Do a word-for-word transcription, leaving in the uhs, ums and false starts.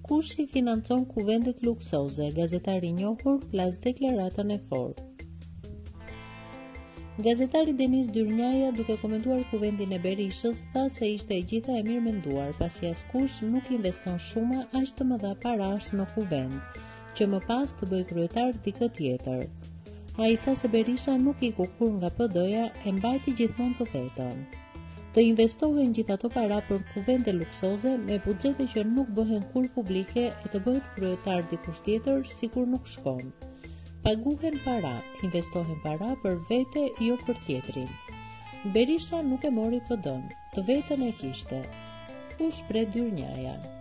Kush i financon kuvendet luksoze? Gazetari i njohur plas deklaratën e fortë. Gazetari Deniz Dyrnjaja, duke komentuar kuvendin e Berishës, tha se ishte e gjitha e mirë menduar, pasi askush nuk investon shuma aq të mëdha parash në kuvend, që më pas të bëj kryetar dikë tjetër. Ai tha se Berisha nuk i kur nga P D-ja, e mbajti gjithmonë të vetën. Të investohen gjithë ato para për kuvende luksoze me buxhete që nuk bëhen kur publike e të bëhet kryetar dikush tjetër sikur nuk shkon. Paguhen para, investohen para për vete, jo për tjetrin. Berisha nuk e mori P D-n, të vetën e kishte. U shpreh Dyrnjaja.